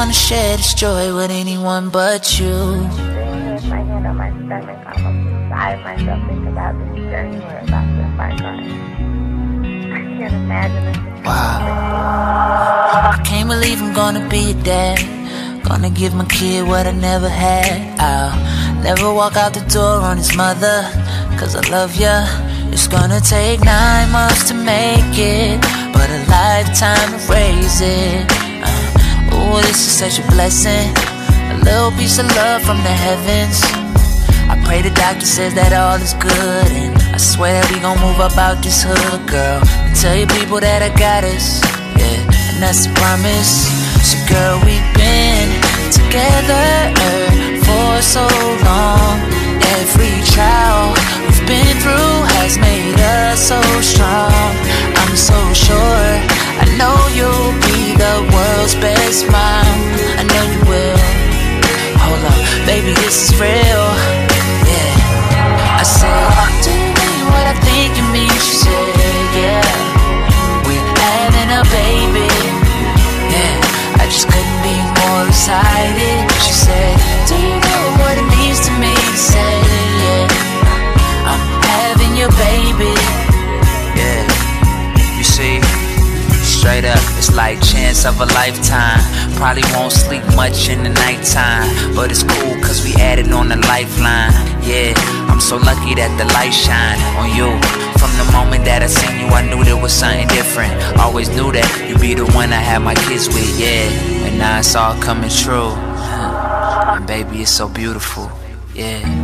wanna share this joy with anyone but you. My hand on my stomach, almost beside myself, think about this journey we're about to embark on. I can't imagine this. Wow. I can't believe I'm gonna be a dad. Gonna give my kid what I never had. I'll never walk out the door on his mother, cause I love ya. It's gonna take 9 months to make it, but a lifetime to raise it. Oh, this is such a blessing, a little piece of love from the heavens. I pray the doctor says that all is good, and I swear that we gon' move up out this hood, girl, and tell your people that I got us, yeah, and that's a promise. So girl, we've been together for so long. Every trial we've been through has made us so strong. I'm so sure, I know you'll be the world's best mom. I know you will. Hold up, baby, this is real. Yeah. I said, do you mean what I think you mean? She said, yeah, we're having a baby. Yeah, I just couldn't be more excited. She said, do you know what it means to me to say, yeah, I'm having your baby. Yeah, you see, straight up, it's like chance of a lifetime. Probably won't sleep much in the nighttime, but it's cool cause we added on the lifeline. Yeah, I'm so lucky that the light shine on you. From the moment that I seen you, I knew there was something different. Always knew that you'd be the one I had my kids with, yeah. And now it's all coming true. And baby, it's so beautiful, yeah.